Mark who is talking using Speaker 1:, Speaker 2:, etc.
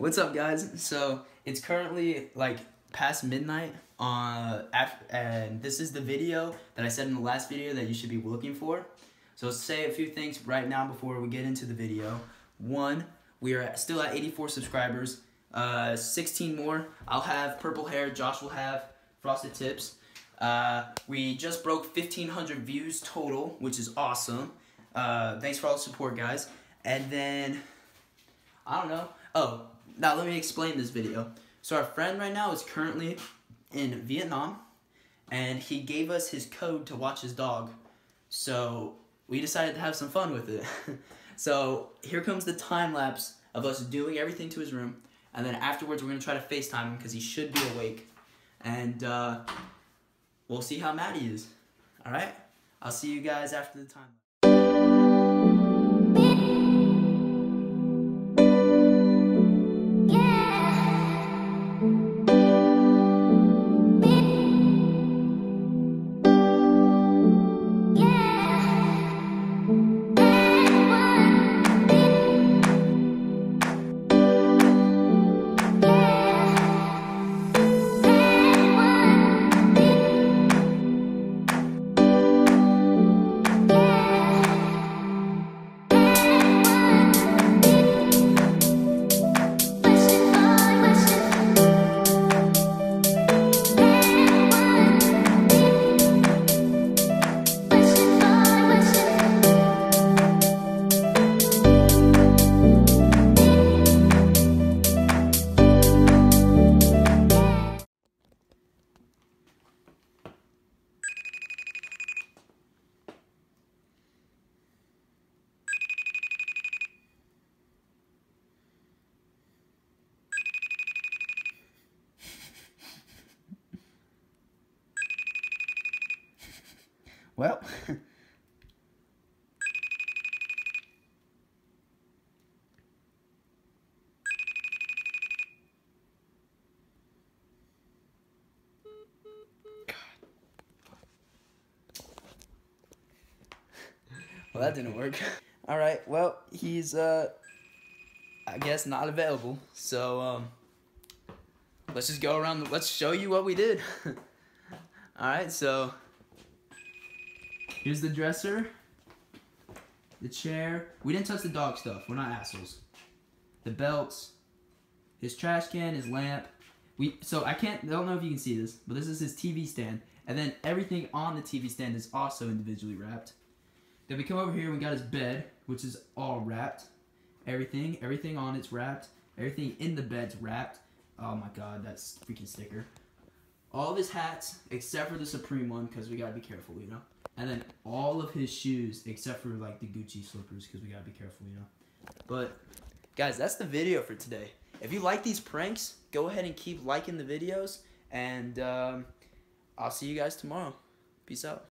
Speaker 1: What's up, guys? So it's currently like past midnight and this is the video that I said in the last video that you should be looking for. So let's say a few things right now before we get into the video. One, we are still at 84 subscribers. 16 more. I'll have purple hair. Josh will have frosted tips. We just broke 1,500 views total, which is awesome. Thanks for all the support, guys. And then, I don't know. Oh, now let me explain this video. So our friend right now is currently in Vietnam, and he gave us his code to watch his dog. So we decided to have some fun with it. So here comes the time lapse of us doing everything to his room, and then afterwards we're gonna try to FaceTime him because he should be awake, and we'll see how mad he is. All right, I'll see you guys after the time. Well, well, that didn't work. All right, well, he's, I guess not available. So, let's just go around, let's show you what we did. All right, so here's the dresser, the chair. We didn't touch the dog stuff. We're not assholes. The belts, his trash can, his lamp. So I don't know if you can see this, but this is his TV stand. And then everything on the TV stand is also individually wrapped. Then we come over here and we got his bed, which is all wrapped. Everything on it's wrapped. Everything in the bed's wrapped. Oh my God, that's freaking sticker. All of his hats, except for the Supreme one, because we gotta be careful, you know? And then all of his shoes, except for like the Gucci slippers, because we gotta be careful, you know? But, guys, that's the video for today. If you like these pranks, go ahead and keep liking the videos, and I'll see you guys tomorrow. Peace out.